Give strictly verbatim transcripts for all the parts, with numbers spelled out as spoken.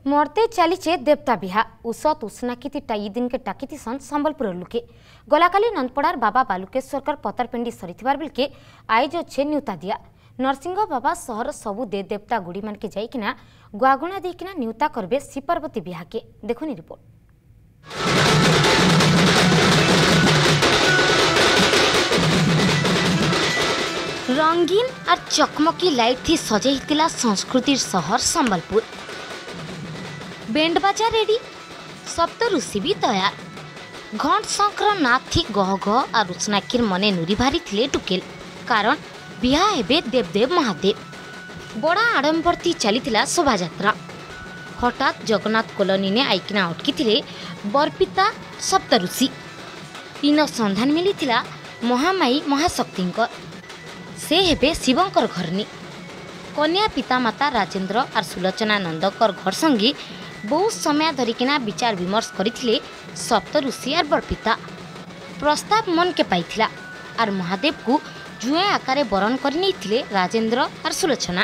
मरते चलीचे देवता बिहा उसत उष्णाकिति टाई दिन के टाकी सन संबलपुर लुके गलाकाली नंदपड़ार बाबा बालुकेश्वर पतरपेंडी सरीथिबार बेलके आयोज अच्छे न्यूता दिया नरसिंह बाबा सहर सबु दे देवता गुड़ी मान के जाइकिना गुआगुणा देकिना न्यूता करबे श्रीपार्वती बिहा के देखुनी रिपोर्ट। रंगीन और चकमकी लाइट थी सजाइतिला संस्कृतिर सहर संबलपुर। बैंडबाजा रेडी सप्त ऋषि भी तैयार घंट शंकर नाथ थी गह गह और उष्णाकिर मने नुरी भारी थिले टुकेल कारण बिहा हेबे देवदेव महादेव बड़ा आडंबर थी चलीतिला शोभा यात्रा। हठात जगन्नाथ कॉलोनी ने आइकिना अटकी थिले बरपिता सप्त ऋषि इन संधान मिलीतिला महामाई महाशक्तिंकर से हेबे शिवंकर घरनी कन्या पितामाता राजेंद्र और सुलोचना नंदकर घर संगे बहुत समय धरिकिना विचार विमर्श करथिले सप्त ऋषि और बरपिता प्रस्ताव मन के पाइथिला और महादेव को जुए आकारे बरण कर नहीं राजेंद्र और सुलोचना।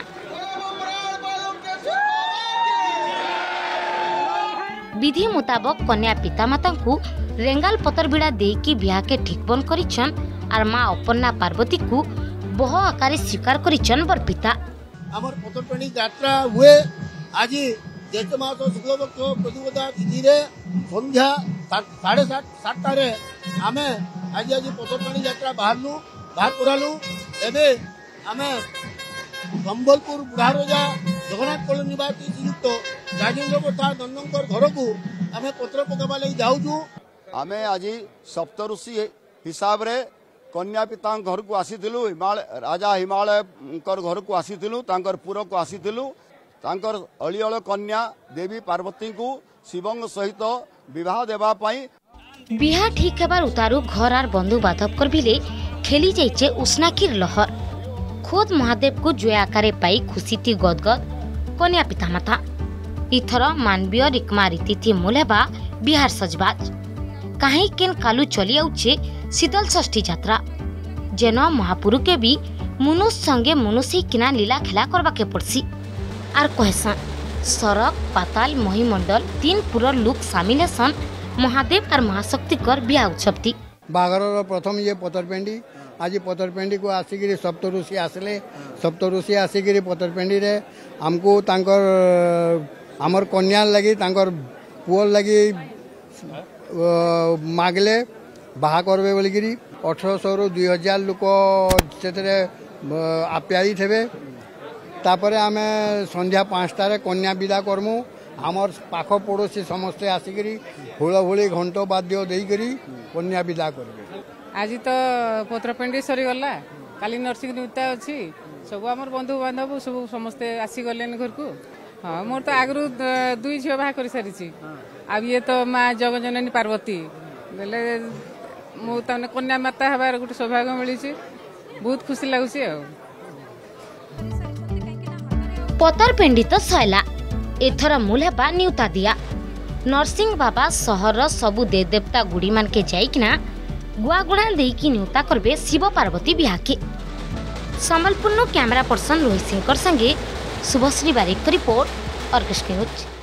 विधि मुताबक कन्या पितामाता को रेंगाल पतर बिड़ा देकी बिहा के ठीक बन करिछन और माँ अपन्ना पार्वती को बहु आकारे स्वीकार करिछन बरपिता। आमर पतरपेंडी यात्रा हुए आज जेठ मास शुक्लपक्ष प्रतिपदा तिथि संध्या साढ़े सात सातटार आम आज आज पतरपेंडी यात्रा बाहरलु बाहर करालु एवं आम संबलपुर बुढ़ारजा जगन्नाथ कॉलोनी निवासी श्रीयुक्त राजेंद्र प्रसाद नंदकर घर को आम पत्र पकवा लगी जाऊँ। आम आज सप्तऋषि हिसाब रे कन्या पिता घर को आसीलु हिमालय राजा हिमालय घर को आसीलु पुर को आसीलु अलिअल कन्या देवी पार्वती को शिवंग सहित विवाह देवा पाई बिहा ठीक हेबार उतारू घर आर बंधु बाधव कर भिले खेली जाइचे उष्णाकिर लहर खोद महादेव को जुए आकारे पाई खुशी थी गदगद कन्या पितामाता इथर मानवीय रिकमा रीति थी मूलेबा बिहार सजबाज कहीं केन कालू चली आउचे शीतल षष्ठी यात्रा जेन महापुरु के भी मनुष्य संगे मनुष्य किना लीला खेला करवा के पड़सी आर कहसन सरक पाताल महिमंडल तीन पुरर लोक सामिल सन महादेव और महाशक्तिकर बिहा उत्सव थी। बागर प्रथम ये पतरपेंडी आज पतरपेंडी को आसिक सप्त ऋषि आसले सप्त ऋषि आसिक पतरपेंडी रे हमको तांकर आमर कन्या लगी तांकर पुअर लगी मागले बाहा करबे बोलिकी अठरश रु दुई हजार लोक से आप्यायी थे तापर आम संध्या पाँचटार कन्या विदा करमु आमर पाख पड़ोसी समस्ते आसिक हुलहुली घंट बाद्य देकरी कन्या विदा करेंगे। आज तो पतरपेंडी सरीगला काली नरसिंह न्यूता अच्छी सब आम बंधु बांधव सब समस्ते आसीगले घर को। हाँ मोर तो आगु दुई झील बाहा कर सारी अब ये तो माँ जगजननी पार्वती बोले मुझे कन्या माता हबार गोटे सौभाग्य मिली बहुत खुशी लगुच। पतरपेंडी तो सैला एथर मूल हेबा न्यूता दिया नरसिंह बाबा सहर सबु दे देवता गुड़ी मान के जाइकिना गुआगुणा देकी न्यूता करबे शिव पार्वती बिहा के। संबलपुर कैमरा पर्सन रोहित सिंह संगे Shubhashree Barik report Argus news.